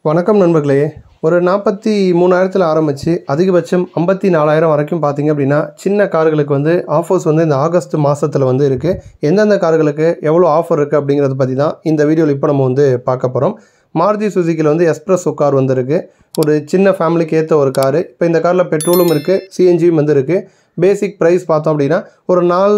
வணக்கம் நண்பர்களே. ஒரு 43,000 ஆரம்பிச்சு அதிகபட்சம் 54,000 வரைக்கும் பார்த்தீங்க அப்படின்னா சின்ன கார்களுக்கு வந்து ஆஃபர்ஸ் வந்து இந்த ஆகஸ்ட் மாதத்தில் வந்து இருக்குது. எந்தெந்த கார்களுக்கு எவ்வளோ ஆஃபர் இருக்குது அப்படிங்கிறத பற்றி தான் இந்த வீடியோவில் இப்போ நம்ம வந்து பார்க்க போகிறோம். மாருதி சுசுக்கியில் வந்து எஸ்ப்ரெஸ்ஸோ கார் வந்துருக்கு. ஒரு சின்ன ஃபேமிலிக்கு ஏற்ற ஒரு காரு. இப்போ இந்த காரில் பெட்ரோலும் இருக்குது, சிஎன்ஜியும் வந்து இருக்குது. பேசிக் ப்ரைஸ் பார்த்தோம் அப்படின்னா ஒரு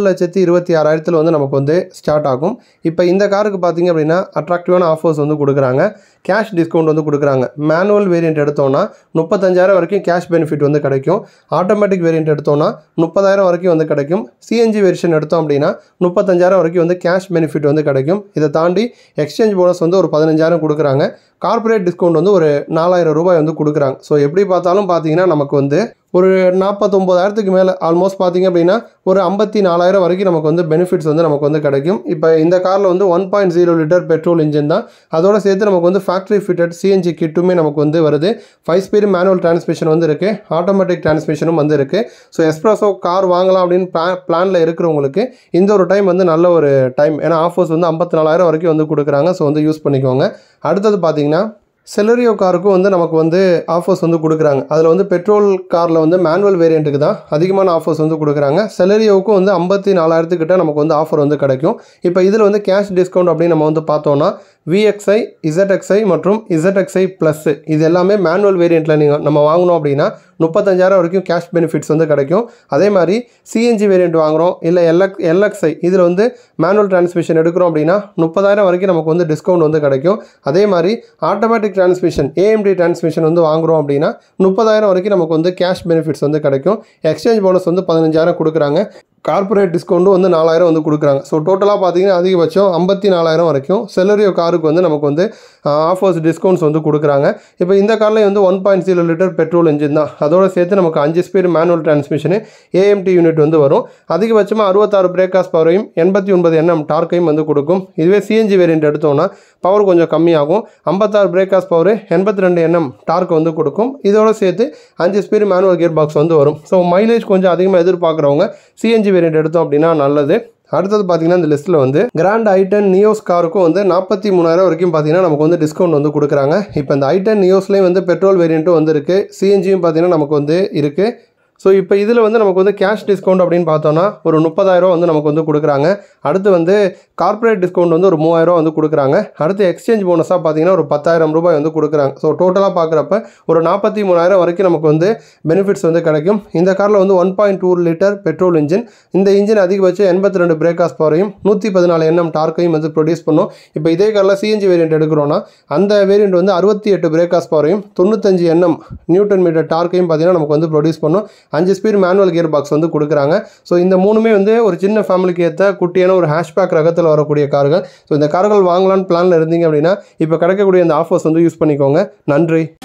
4,26,000 வந்து நமக்கு வந்து ஸ்டார்ட் ஆகும். இப்போ இந்த காருக்கு பார்த்தீங்க அப்படின்னா அட்ராக்டிவான ஆஃபர்ஸ் வந்து கொடுக்குறாங்க. கேஷ் டிஸ்கவுண்ட் வந்து கொடுக்குறாங்க. மேனுவல் வேரியண்ட் எடுத்தோன்னா 35,000 வரைக்கும் கேஷ் பெனிஃபிட் வந்து கிடைக்கும். ஆட்டோமேட்டிக் வேரியண்ட் எடுத்தோன்னா 30,000 வரைக்கும் வந்து கிடைக்கும். சிஎன்ஜி வெர்ஷன் எடுத்தோம் அப்படின்னா 35,000 வரைக்கும் வந்து கேஷ் பெனிஃபிட் வந்து கிடைக்கும். இதை தாண்டி எக்ஸ்சேஞ்ச் போனஸ் வந்து ஒரு 15,000 கொடுக்குறாங்க. கார்பரேட் டிஸ்கவுண்ட் வந்து ஒரு 4,000 ரூபாய் வந்து கொடுக்குறாங்க. ஸோ எப்படி பார்த்தாலும் பார்த்தீங்கன்னா நமக்கு வந்து ஒரு 49,000க்கு மேலே ஆல்மோஸ்ட் பார்த்தீங்க அப்படின்னா ஒரு 54,000 வரைக்கும் நமக்கு வந்து பெனிஃபிட்ஸ் வந்து நமக்கு வந்து கிடைக்கும். இப்போ இந்த காரில் வந்து 1.0 லிட்டர் பெட்ரோல் இன்ஜின் தான். அதோட சேர்த்து நமக்கு வந்து ஃபேக்ட்ரி ஃபிட்டட் சிஎன்ஜி கிட்டுமே நமக்கு வந்து வருது. 5 ஸ்பீட் மேனுவல் டிரான்ஸ்மிஷன் வந்து இருக்குது, ஆட்டோமேட்டிக் டிரான்ஸ்மிஷனும் வந்து இருக்குது. ஸோ எஸ்ப்ரெஸ்ஸோ கார் வாங்கலாம் அப்படின்னு பிளானில் இருக்கிறவங்களுக்கு இந்த ஒரு டைம் வந்து நல்ல ஒரு டைம். ஏன்னா ஆஃபர்ஸ் வந்து 54,000 வரைக்கும் வந்து கொடுக்குறாங்க. ஸோ வந்து யூஸ் பண்ணிக்கோங்க. அடுத்தது பார்த்தீங்கன்னா செலரியோ காருக்கும் வந்து நமக்கு வந்து ஆஃபர்ஸ் வந்து கொடுக்குறாங்க. அதில் வந்து பெட்ரோல் காரில் வந்து மேனுவல் வேரியண்ட்டுக்கு தான் அதிகமான ஆஃபர்ஸ் வந்து கொடுக்குறாங்க. செலரியோவுக்கும் வந்து 54,000 கிட்ட நமக்கு வந்து ஆஃபர் வந்து கிடைக்கும். இப்போ இதில் வந்து கேஷ் டிஸ்கவுண்ட் அப்படின்னு நம்ம வந்து பார்த்தோன்னா VXI, ZXI மற்றும் ZXI ப்ளஸ் இது எல்லாமே மேனுவல் வேரியண்ட்டில் நம்ம வாங்கினோம் அப்படின்னா 35,000 வரைக்கும் கேஷ் பெனிஃபிட்ஸ் வந்து கிடைக்கும். அதே மாதிரி சிஎன்ஜி வேரியண்ட் வாங்குகிறோம் இல்லை LXI இதில் வந்து மேனுவல் டிரான்ஸ்மிஷன் எடுக்கிறோம் அப்படின்னா 30,000 வரைக்கும் நமக்கு வந்து டிஸ்கவுண்ட் வந்து கிடைக்கும். அதே மாதிரி ஆட்டோமேட்டிக் டிரான்ஸ்மிஷன் AMD டிரான்ஸ்மிஷன் வந்து வாங்குகிறோம் அப்படின்னா 30,000 வரைக்கும் நமக்கு வந்து கேஷ் பெனிஃபிட்ஸ் வந்து கிடைக்கும். எக்ஸ்சேஞ்ச் போனஸ் வந்து 15,000 கொடுக்குறாங்க. கார்பரேட் டிஸ்கவுண்ட்டும் வந்து 4,000 வந்து கொடுக்குறாங்க. ஸோ டோட்டலாக பார்த்தீங்கன்னா அதிகபட்சம் 54,000 வரைக்கும் செலரியோ காருக்கு வந்து நமக்கு வந்து ஆஃபர்ஸ் டிஸ்கவுண்ட்ஸ் வந்து கொடுக்குறாங்க. இப்போ இந்த காரில் வந்து 1.0 லிட்டர் பெட்ரோல் இன்ஜின் தான். அதோடு சேர்த்து நமக்கு 5 speed manual transmission AMT unit வந்து வரும். அதிகபட்சமாக 66 பிரேக்காஸ் பவரையும் 89 Nm டார்க்கையும் வந்து கொடுக்கும். இதுவே சிஎன்ஜி வேரியண்ட் எடுத்தோன்னா பவர் கொஞ்சம் கம்மியாகும். 56 பிரேக்காஸ் பவர் 82 Nm டார்க் வந்து கொடுக்கும். இதோடு சேர்த்து 5 ஸ்பீட் மேனுவல் கியர் பாக்ஸ் வந்து வரும். ஸோ மைலேஜ் கொஞ்சம் அதிகமாக எதிர்பார்க்குறவங்க சிஎன்ஜி வேரியண்ட் எடுத்தோம் அப்படின்னா நல்லது. அடுத்தது பார்த்தீங்கன்னா இந்த லிஸ்ட்டில் வந்து கிராண்ட் i10 நியோஸ் காருக்கும் வந்து 43,000 வரைக்கும் பார்த்தீங்கன்னா நமக்கு வந்து டிஸ்கவுண்ட் வந்து கொடுக்குறாங்க. இப்போ இந்த i10 நியோஸ்லேயும் வந்து பெட்ரோல் வேரியண்ட்டும் வந்து இருக்குது, சிஎன்ஜியும் பார்த்தீங்கன்னா நமக்கு வந்து இருக்குது. ஸோ இப்போ இதில் வந்து நமக்கு வந்து கேஷ் டிஸ்கவுண்ட் அப்படின்னு பார்த்தோன்னா ஒரு 30,000 வந்து நமக்கு வந்து கொடுக்குறாங்க. அடுத்து வந்து கார்பரேட் டிஸ்கவுண்ட் வந்து ஒரு 3,000 வந்து கொடுக்குறாங்க. அடுத்து எக்ஸ்சேஞ்ச் போனஸாக பார்த்தீங்கன்னா ஒரு 10,000 ரூபாய் வந்து கொடுக்குறாங்க. ஸோ டோட்டலாக பார்க்குறப்ப ஒரு 43,000 வரைக்கும் நமக்கு வந்து பெனிஃபிட்ஸ் வந்து கிடைக்கும். இந்த காரில் வந்து 1.2 லிட்டர் பெட்ரோல் இன்ஜின். இந்த இன்ஜின் அதிகபட்சம் 82 பிரேக்காஸ் பவரையும் 114 Nm டார்க்கையும் வந்து ப்ரொடியூஸ் பண்ணும். இப்போ இதே காரில் சிஎன்ஜி வேரியண்ட் எடுக்கிறோன்னா அந்த வேரியண்ட் வந்து 68 பிரேக்காஸ் பவரையும் 95 Nm நியூட்டன் மீட்டர் டார்க்கையும் பார்த்தீங்கன்னா நமக்கு வந்து ப்ரொடியூஸ் பண்ணும். 5 ஸ்பீட் மேனுவல் கியர் பாக்ஸ் வந்து கொடுக்குறாங்க. ஸோ இந்த மூணுமே வந்து ஒரு சின்ன ஃபேமிலிக்கு ஏற்ற குட்டியான ஒரு ஹேஷ்பேக் ரகத்தில் வரக்கூடிய கார்கள். ஸோ இந்த கார்கள் வாங்கலான்னு பிளானில் இருந்தீங்க அப்படின்னா இப்போ கிடைக்கக்கூடிய இந்த ஆஃபர்ஸ் வந்து யூஸ் பண்ணிக்கோங்க. நன்றி.